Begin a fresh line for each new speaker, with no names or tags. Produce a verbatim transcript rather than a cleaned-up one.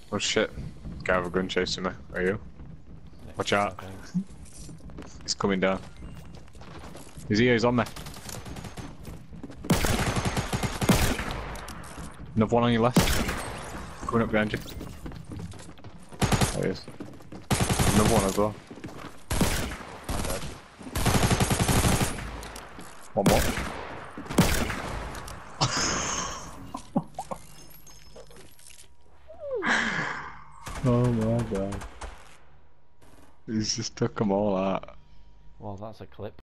Oh shit. Guy with a gun chasing me. Are you? Watch out. He's coming down. He's here, he's on me. Another one on your left. Coming up behind you. There he is. Another one as well.
I'm dead.
One more. Oh my god. He's just took them all out.
Well, that's a clip.